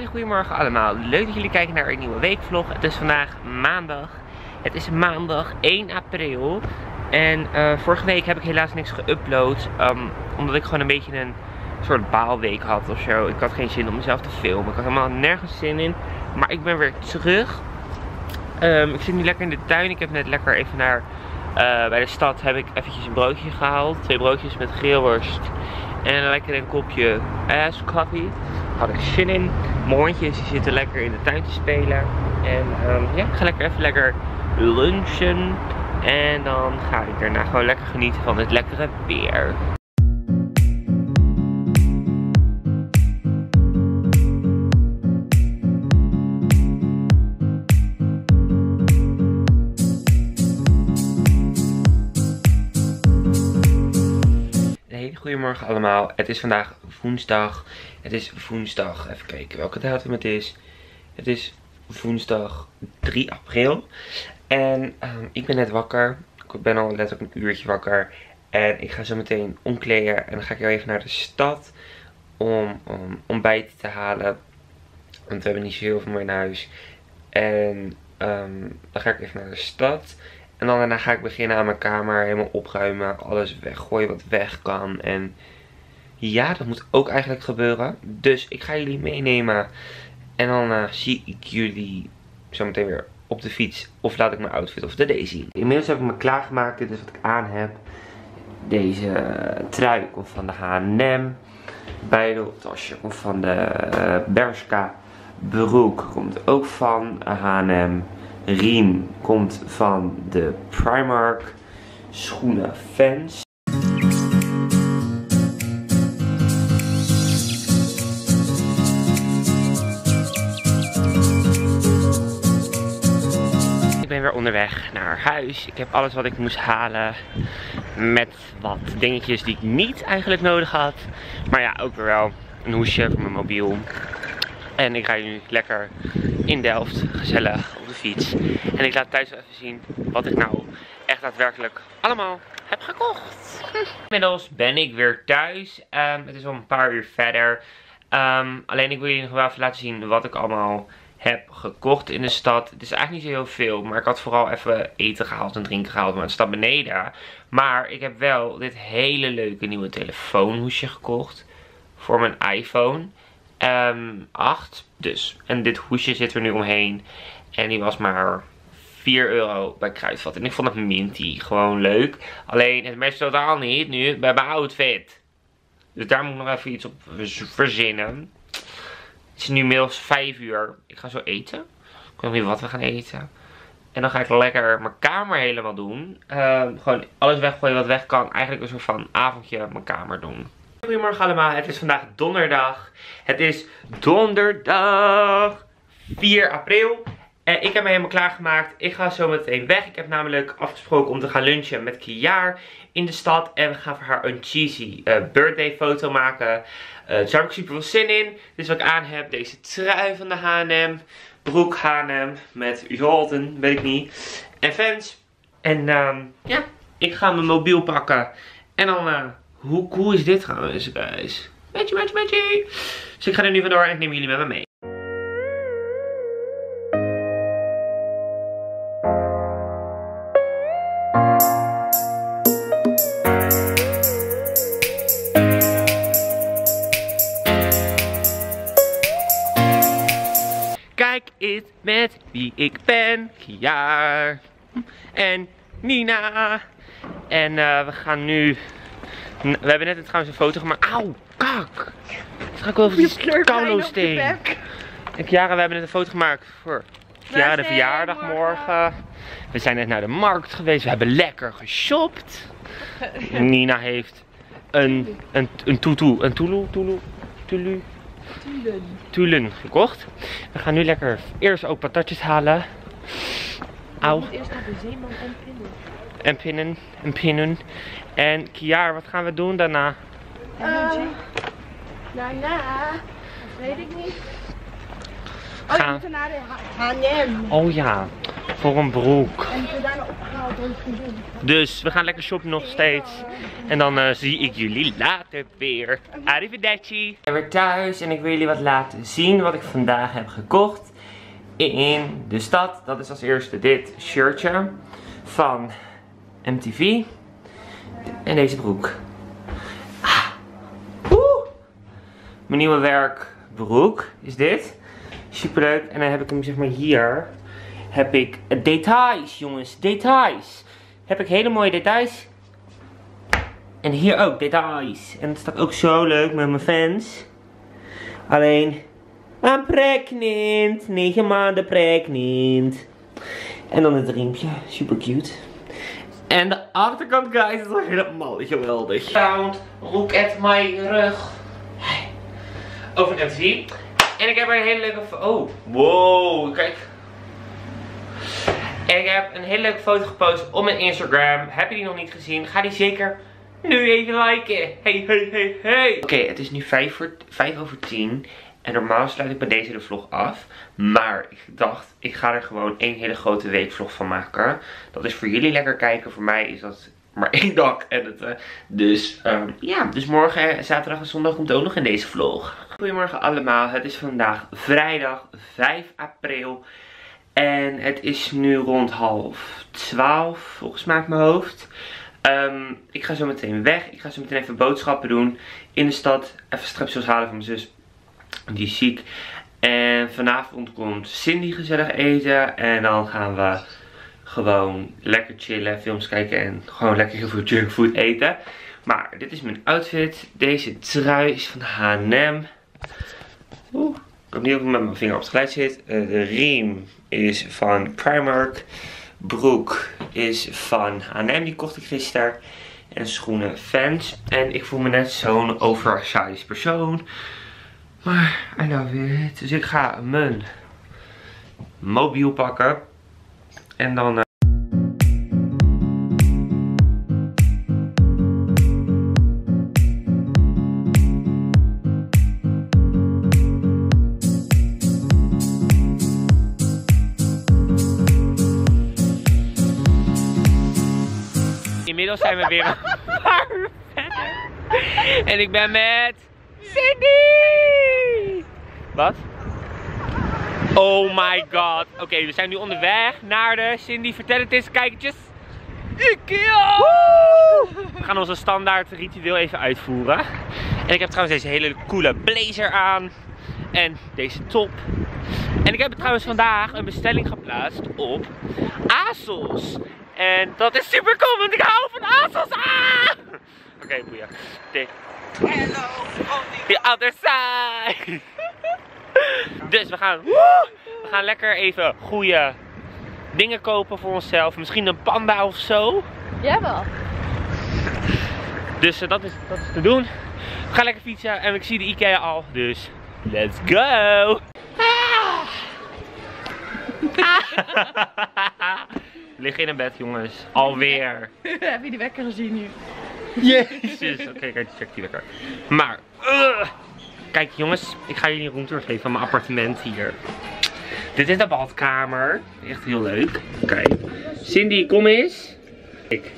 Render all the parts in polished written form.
Goedemorgen allemaal. Leuk dat jullie kijken naar een nieuwe weekvlog. Het is vandaag maandag. Het is maandag 1 april. En vorige week heb ik helaas niks geüpload. Omdat ik gewoon een beetje een soort baalweek had of zo. Ik had geen zin om mezelf te filmen. Ik had helemaal nergens zin in. Maar ik ben weer terug. Ik zit nu lekker in de tuin. Ik heb net lekker even naar... bij de stad heb ik eventjes een broodje gehaald. 2 broodjes met grillworst. En lekker een kopje ijskoffie. Had ik zin in. Mijn hondjes die zitten lekker in de tuin te spelen. En ja, ik ga even lekker lunchen. En dan ga ik daarna gewoon lekker genieten van het lekkere weer. Goedemorgen allemaal, het is vandaag woensdag. Het is woensdag, even kijken welke datum het is. Het is woensdag 3 april. En ik ben net wakker. Ik ben al letterlijk een uurtje wakker. En ik ga zo meteen omkleden. En dan ga ik weer even naar de stad om ontbijt te halen. Want we hebben niet zo heel veel meer in huis. En dan ga ik even naar de stad. En dan daarna ga ik beginnen aan mijn kamer, helemaal opruimen, alles weggooien wat weg kan. En ja, dat moet ook eigenlijk gebeuren. Dus ik ga jullie meenemen. En dan zie ik jullie zometeen weer op de fiets. Of laat ik mijn outfit of de Daisy. Inmiddels heb ik me klaargemaakt. Dit is wat ik aan heb. Deze trui komt van de H&M. Bijdeltasje komt van de Bershka. Broek komt ook van H&M. Riem komt van de Primark. Schoenen Vans. Ik ben weer onderweg naar huis. Ik heb alles wat ik moest halen. Met wat dingetjes die ik niet eigenlijk nodig had. Maar ja, ook weer wel een hoesje voor mijn mobiel. En ik rij nu lekker in Delft, gezellig op de fiets. En ik laat thuis even zien wat ik nou echt daadwerkelijk allemaal heb gekocht. Inmiddels ben ik weer thuis. Het is al een paar uur verder. Alleen ik wil jullie nog wel even laten zien wat ik allemaal heb gekocht in de stad. Het is eigenlijk niet zo heel veel, maar ik had vooral even eten gehaald en drinken gehaald. Maar het staat beneden. Maar ik heb wel dit hele leuke nieuwe telefoonhoesje gekocht. Voor mijn iPhone. 8 dus. En dit hoesje zit er nu omheen. En die was maar 4 euro bij Kruidvat. En ik vond het minty. Gewoon leuk. Alleen het matcht totaal niet nu bij mijn outfit. Dus daar moet ik nog even iets op verzinnen. Het is nu inmiddels 5 uur. Ik ga zo eten. Ik weet nog niet wat we gaan eten. En dan ga ik lekker mijn kamer helemaal doen. Gewoon alles weggooien wat weg kan. Eigenlijk een soort van avondje mijn kamer doen. Goedemorgen allemaal, het is vandaag donderdag. Het is donderdag 4 april. En ik heb me helemaal klaargemaakt. Ik ga zo meteen weg. Ik heb namelijk afgesproken om te gaan lunchen met Kiaar in de stad. En we gaan voor haar een cheesy birthday foto maken. Daar heb ik super veel zin in. Dit is wat ik aan heb. Deze trui van de H&M. Broek H&M met Jordan, weet ik niet. En Vans. En ja, ik ga mijn mobiel pakken. En dan... Hoe cool is dit trouwens, guys? Matchy. Dus ik ga er nu vandoor en ik neem jullie met me mee. Kijk eens met wie ik ben. Kiaar. En Nina. En we gaan nu... We hebben net trouwens een foto gemaakt. Auw, kak! Het gaat wel over die koulo-steen. En Kiara, we hebben net een foto gemaakt voor Kiara de verjaardag morgen. We zijn net naar de markt geweest. We hebben lekker geshopt. Nina heeft een tulen gekocht. We gaan nu lekker eerst ook patatjes halen. Auw. Eerst naar de zeeman En pinnen. En Kiaar, wat gaan we doen daarna? Daarna, dat weet ik niet. Oh, Gaan... we moeten naar de H&M. Oh ja, voor een broek. En we daarna opgehaald. Dus we gaan lekker shoppen nog steeds. En dan zie ik jullie later weer. Arrivederci. Ik ben weer thuis en ik wil jullie wat laten zien wat ik vandaag heb gekocht in de stad. Dat is als eerste dit shirtje van MTV. En deze broek. Mijn nieuwe werkbroek is dit. Superleuk. En dan heb ik hem zeg maar hier. Heb ik details, jongens. Details. Heb ik hele mooie details. En hier ook details. En het staat ook zo leuk met mijn fans. Alleen, I'm pregnant. 9 maanden pregnant. En dan het riempje. Super cute. En de achterkant, guys, is wel helemaal geweldig. Found, look at my rug. Over een MTV. En ik heb er een hele leuke foto. Oh, wow, kijk. En ik heb een hele leuke foto gepost op mijn Instagram. Heb je die nog niet gezien? Ga die zeker nu even liken. Hey. Oké, het is nu 5:05. En normaal sluit ik bij deze de vlog af. Maar ik dacht, ik ga er gewoon één hele grote weekvlog van maken. Dat is voor jullie lekker kijken. Voor mij is dat maar 1 dag editen. Dus ja, dus morgen, zaterdag en zondag komt ook nog in deze vlog. Goedemorgen allemaal. Het is vandaag vrijdag 5 april. En het is nu rond 11:30 volgens mij uit mijn hoofd. Ik ga zo meteen weg. Ik ga zo meteen even boodschappen doen in de stad. Even strepsils halen van mijn zus. Die is ziek. En vanavond komt Cindy gezellig eten. En dan gaan we gewoon lekker chillen, films kijken en gewoon lekker heel veel junkfood eten. Maar dit is mijn outfit. Deze trui is van H&M. Ik hoop niet dat ik met mijn vinger op het geluid zit. De riem is van Primark. Broek is van H&M, die kocht ik gisteren. En schoenen Vans. En ik voel me net zo'n oversized persoon. Maar I love it. Dus ik ga mijn mobiel pakken. En dan... Inmiddels zijn we weer een paar uur verder. En ik ben met Cindy! Wat? Oh my god. Oké, we zijn nu onderweg naar de Cindy. Vertel het eens, kijkertjes. IKEA! We gaan onze standaard ritueel even uitvoeren. En ik heb trouwens deze hele coole blazer aan. En deze top. En ik heb trouwens vandaag een bestelling geplaatst op ASOS. En dat is super cool, want ik hou van ASOS. Oké, boeien. Hello, on the other side. Dus we gaan lekker even goede dingen kopen voor onszelf. Misschien een panda of zo. Jawel. Dus dat is te doen. We gaan lekker fietsen en ik zie de IKEA al. Dus let's go. We liggen in een bed, jongens. Alweer. Heb je die wekker gezien nu? Jezus. Oké, kijk, check die wekker. Maar, kijk jongens, ik ga jullie een rondtour geven van mijn appartement hier. Dit is de badkamer. Echt heel leuk. Kijk. Cindy, kom eens. Kijk.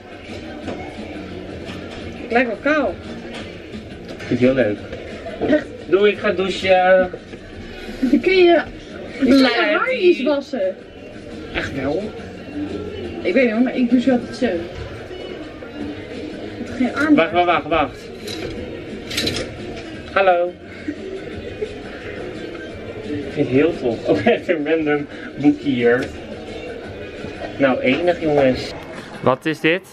Het lijkt wel koud. Ik vind het heel leuk. Doei, ik ga douchen. Dan kun je haar iets wassen. Echt wel? Ik weet niet hoor, maar ik doe zo altijd zo. Geen arm. Wacht. Hallo. Ik vind het heel tof. Oh, echt een random boekje hier. Nou, enig jongens. Wat is dit?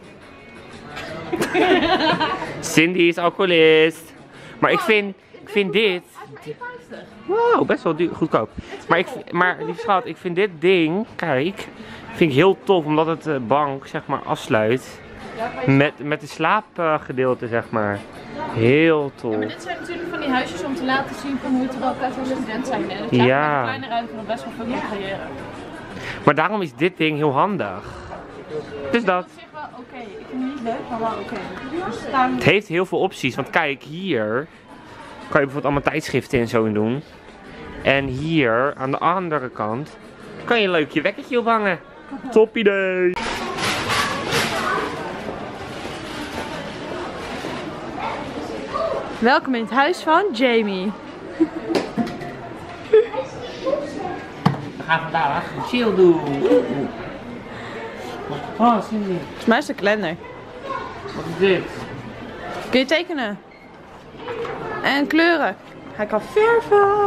Cindy is alcoholist. Maar ik vind dit... Wow, best wel goedkoop. Maar lieve schat, ik vind dit ding, kijk, vind ik heel tof omdat het de bank zeg maar afsluit met de slaapgedeelte zeg maar. Heel tof. Ja, maar dit zijn natuurlijk van die huisjes om te laten zien van hoe het er ook uit als student zijn. Hè? Dat je met een kleine ruimte nog best wel veel kan creëren. Maar daarom is dit ding heel handig. Dus dat. Op zich wel oké. Ik vind het niet leuk, maar wel oké. Het heeft heel veel opties, want kijk hier kan je bijvoorbeeld allemaal tijdschriften en zo in doen. En hier aan de andere kant kan je leuk je wekkertje ophangen. Top idee! Welkom in het huis van Jamie. We gaan vandaag chill doen. Oh, zie je. Volgens mij is het een kalender. Wat is dit? Kun je tekenen? En kleuren. Hij kan verven.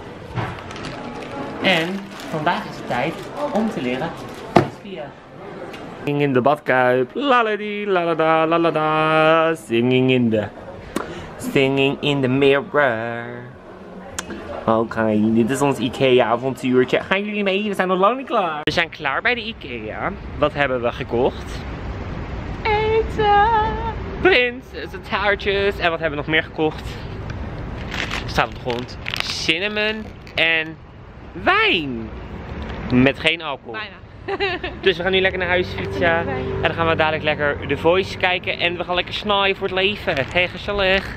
En vandaag is het tijd om te leren skiën. Singing in de badkuip. Laladi, lalada, lalada. Singing in the mirror. Oké, dit is ons IKEA avontuurtje. Gaan jullie mee? We zijn nog lang niet klaar. We zijn klaar bij de IKEA. Wat hebben we gekocht? Eten! Prins, de taartjes. En wat hebben we nog meer gekocht? Staat op de grond. Cinnamon en wijn. Met geen alcohol. Bijna. Dus we gaan nu lekker naar huis fietsen. En dan gaan we dadelijk lekker The Voice kijken. En we gaan lekker snaaien voor het leven. Hey, gezellig.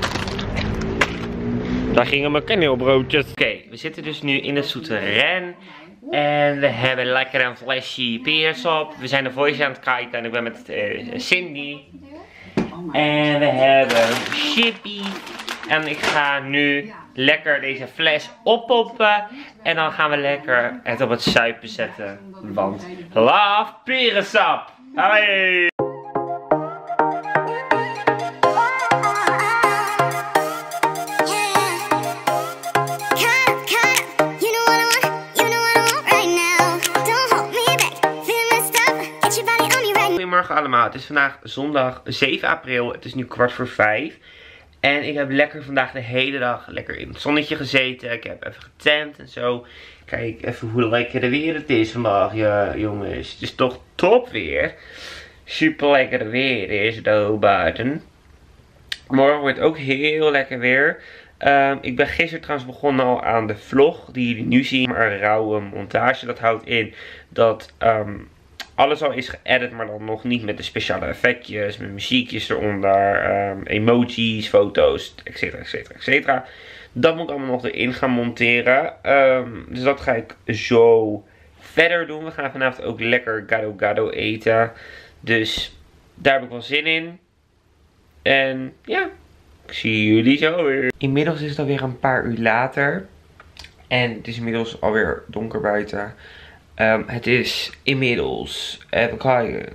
Daar gingen mijn kaneelbroodjes. Oké, we zitten dus nu in de souterrain. En we hebben lekker een flesje peers op. We zijn The Voice aan het kijken. En ik ben met Cindy. En we hebben Chippy. En ik ga nu lekker deze fles oppoppen. En dan gaan we lekker het op het zuipen zetten. Want love perensap. Allee! Goedemorgen allemaal. Het is vandaag zondag 7 april. Het is nu 4:15. En ik heb lekker vandaag de hele dag lekker in het zonnetje gezeten. Ik heb even getent en zo. Kijk even hoe lekker de weer het is vandaag. Ja, jongens. Het is toch top weer. Super lekker weer is het ook buiten. Morgen wordt ook heel lekker weer. Ik ben gisteren trouwens begonnen al aan de vlog die jullie nu zien. Maar een rauwe montage. Dat houdt in dat alles al is geëdit, maar dan nog niet met de speciale effectjes, met muziekjes eronder, emojis, foto's, etc. Dat moet ik allemaal nog erin gaan monteren. Dus dat ga ik zo verder doen. We gaan vanavond ook lekker gado gado eten. Dus daar heb ik wel zin in. En ja, ik zie jullie zo weer. Inmiddels is het alweer een paar uur later. En het is inmiddels alweer donker buiten. Het is inmiddels, even kijken,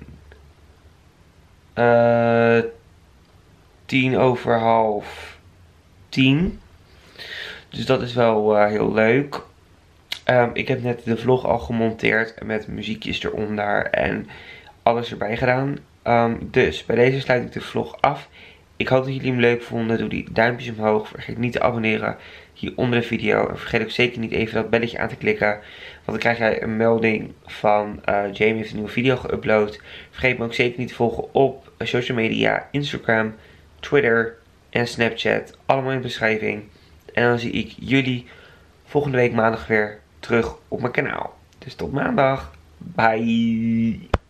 10:30. Dus dat is wel heel leuk. Ik heb net de vlog al gemonteerd met muziekjes eronder en alles erbij gedaan. Dus bij deze sluit ik de vlog af. Ik hoop dat jullie hem leuk vonden. Doe die duimpjes omhoog. Vergeet niet te abonneren hier onder de video. En vergeet ook zeker niet even dat belletje aan te klikken. Want dan krijg jij een melding van Jamie heeft een nieuwe video geüpload. Vergeet me ook zeker niet te volgen op social media. Instagram, Twitter en Snapchat. Allemaal in de beschrijving. En dan zie ik jullie volgende week maandag weer terug op mijn kanaal. Dus tot maandag. Bye.